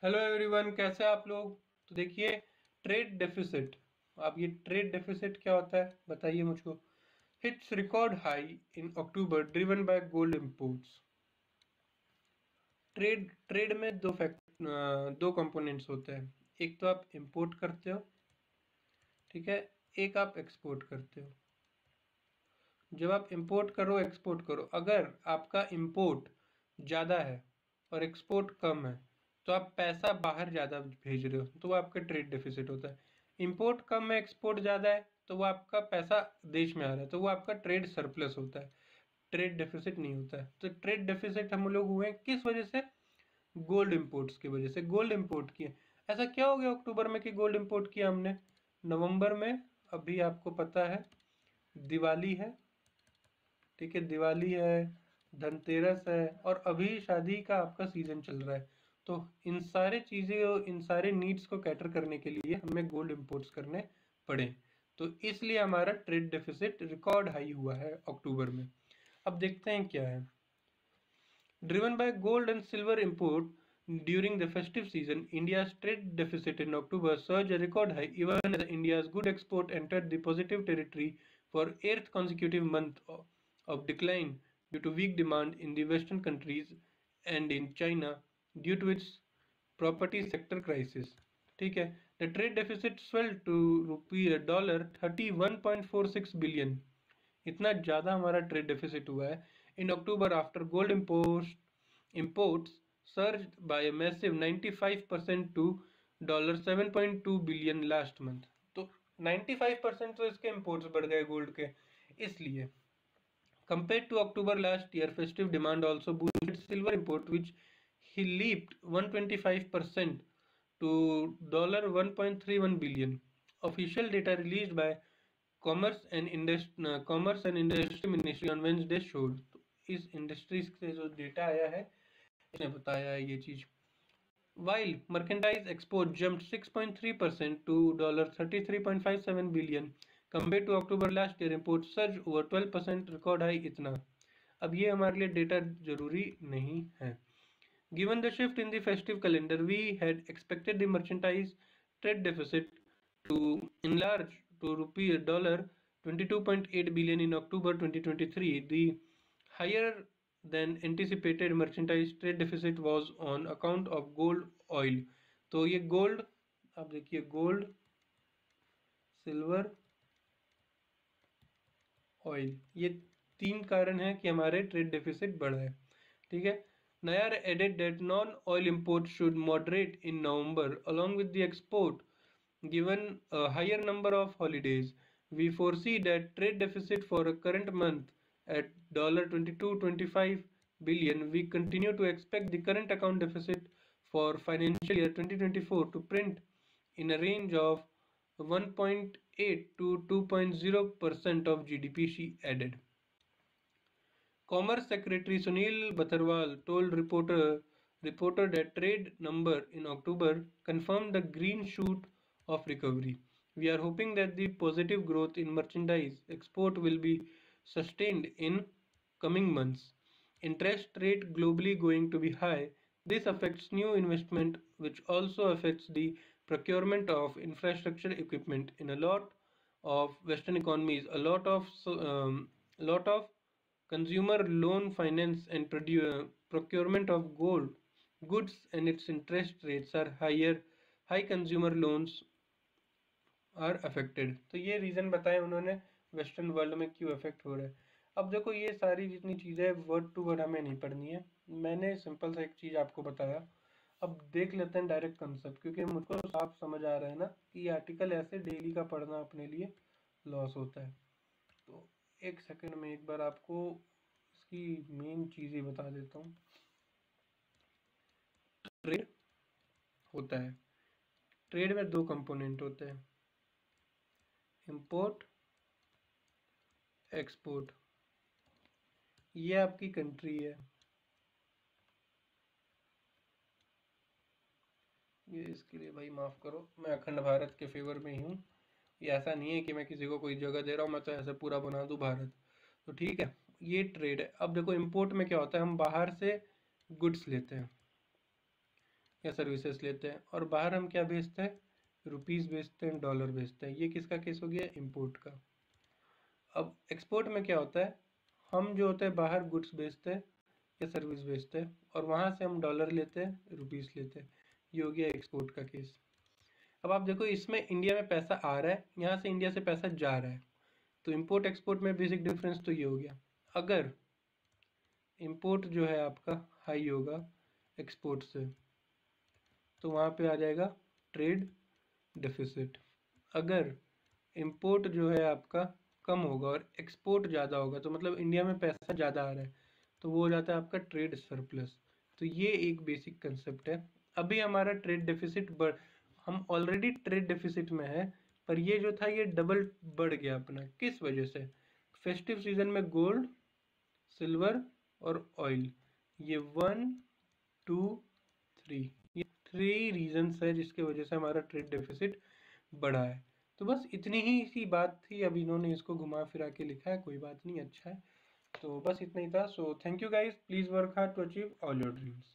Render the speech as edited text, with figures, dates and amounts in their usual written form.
Hello everyone, कैसे हैं आप लोग। तो देखिए, ट्रेड डेफिसिट। अब ये ट्रेड डेफिसिट क्या होता है बताइए मुझको। Hits record high in October driven by gold imports. Trade trade में दो कंपोनेंट्स होते हैं। एक तो आप इंपोर्ट करते हो, ठीक है। एक आप एक्सपोर्ट करते हो। जब आप इंपोर्ट करो एक्सपोर्ट करो, अगर आपका इंपोर्ट ज़्यादा है और एक्सपोर्ट कम है तो आप पैसा बाहर ज़्यादा भेज रहे हो, तो वो आपका ट्रेड डेफिसिट होता है। इंपोर्ट कम है एक्सपोर्ट ज़्यादा है तो वो आपका पैसा देश में आ रहा है, तो वो आपका ट्रेड सरप्लस होता है, ट्रेड डेफिसिट नहीं होता है। तो ट्रेड डेफिसिट हम लोग हुए किस वजह से? गोल्ड इंपोर्ट्स की वजह से। गोल्ड इंपोर्ट किए। ऐसा क्या हो गया अक्टूबर में कि गोल्ड इंपोर्ट किया हमने? नवंबर में, अभी आपको पता है दिवाली है, ठीक है, दिवाली है, धनतेरस है और अभी शादी का आपका सीजन चल रहा है। तो इन सारे चीज़ें और इन सारे नीड्स को कैटर करने के लिए हमें गोल्ड इंपोर्ट्स करने पड़े। तो इसलिए हमारा ट्रेड डेफिसिट रिकॉर्ड हाई हुआ है अक्टूबर में। अब देखते हैं क्या है। Driven by gold and silver import during the festive season, India's trade deficit in October surged a record high even as India's good export entered the positive territory for eighth consecutive month of decline due to weak demand in the Western countries and in China due to its property sector crisis. ठीक है, the trade deficit swelled to rupee $31.46 billion. इतना ज़्यादा हमारा trade deficit हुआ है in October after gold imports surged by a massive 95% to $7.2 billion last month. तो 95% तो इसके imports बढ़ गए गोल्ड के, इसलिए compared to October last year, festive demand also boosted silver import, which he leaped 125% to $1.31 billion. Official data released by Commerce and Industry Ministry on Wednesday showed। तो इस industry से जो डेटा आया है इसने बताया है ये चीज। While merchandise export jumped 6.3% to $33.57 billion compared to October last year, imports surged over 12%, record high इतना। अब ये हमारे लिए डेटा जरूरी नहीं है। Given the shift in the festive calendar, we had expected the merchandise trade deficit to enlarge to rupee $22.8 billion in October 2023. The higher than anticipated merchandise trade deficit was on account of gold oil। तो ये gold, आप देखिए gold, silver, oil, ये तीन कारण है कि हमारे ट्रेड डेफिसिट बढ़ा है, ठीक है। Nair added that non-oil imports should moderate in November along with the export given a higher number of holidays. We foresee that trade deficit for a current month at $22.25 billion. We continue to expect the current account deficit for financial year 2024 to print in a range of 1.8 to 2.0% of GDP, she added. Commerce Secretary Sunil Batharwal told reporter that trade number in October confirmed the green shoot of recovery. We are hoping that the positive growth in merchandise export will be sustained in coming months. Interest rate globally going to be high. This affects new investment, which also affects the procurement of infrastructure equipment in a lot of Western economies. A lot of consumer loan finance and procurement of gold goods and its interest rates are higher. High consumer loans are affected. तो ये reason बताया उन्होंने western world में क्यों affect हो रहा है। अब देखो, ये सारी जितनी चीज़ें वर्ड टू वर्ड हमें नहीं पढ़नी है, मैंने सिंपल सा एक चीज़ आपको बताया। अब देख लेते हैं डायरेक्ट कंसेप्ट, क्योंकि मुझको साफ समझ आ रहा है ना कि ये आर्टिकल ऐसे डेली का पढ़ना अपने लिए लॉस होता है। तो एक सेकंड में एक बार आपको इसकी मेन चीज़ें बता देता हूँ। ट्रेड होता है, ट्रेड में दो कंपोनेंट होते हैं, इंपोर्ट, एक्सपोर्ट। ये आपकी कंट्री है, ये इसके लिए भाई माफ़ करो, मैं अखंड भारत के फेवर में ही हूँ। ये ऐसा नहीं है कि मैं किसी को कोई जगह दे रहा हूँ, मैं तो ऐसे पूरा बना दूँ भारत। तो ठीक है, ये ट्रेड है। अब देखो इंपोर्ट में क्या होता है, हम बाहर से गुड्स लेते हैं। या सर्विसेज लेते हैं, और बाहर हम क्या भेजते हैं, रुपीस भेजते हैं, डॉलर भेजते हैं। ये किसका केस हो गया, इंपोर्ट का। अब एक्सपोर्ट में क्या होता है, हम जो होता है बाहर गुड्स बेचते हैं या सर्विस बेचते हैं, और वहाँ से हम डॉलर लेते हैं, रुपीस लेते हैं। ये हो गया एक्सपोर्ट का केस। अब आप देखो इसमें इंडिया में पैसा आ रहा है, यहाँ से इंडिया से पैसा जा रहा है, तो इंपोर्ट एक्सपोर्ट में बेसिक डिफरेंस तो ये हो गया। अगर इंपोर्ट जो है आपका हाई होगा एक्सपोर्ट से, तो वहाँ पे आ जाएगा ट्रेड डेफिसिट। अगर इंपोर्ट जो है आपका कम होगा और एक्सपोर्ट ज़्यादा होगा, तो मतलब इंडिया में पैसा ज़्यादा आ रहा है, तो वो हो जाता है आपका ट्रेड सरप्लस। तो ये एक बेसिक कंसेप्ट है। अभी हमारा ट्रेड डेफिसिट हम ऑलरेडी ट्रेड डेफिसिट में है, पर ये जो था ये डबल बढ़ गया अपना। किस वजह से, फेस्टिव सीजन में गोल्ड, सिल्वर और ऑयल, ये 1 2 3, ये 3 रीजंस है जिसके वजह से हमारा ट्रेड डेफिसिट बढ़ा है। तो बस इतनी ही सी बात थी, अब इन्होंने इसको घुमा फिरा के लिखा है, कोई बात नहीं, अच्छा है। तो बस इतना ही था। So thank you guys, please work hard to achieve all your dreams.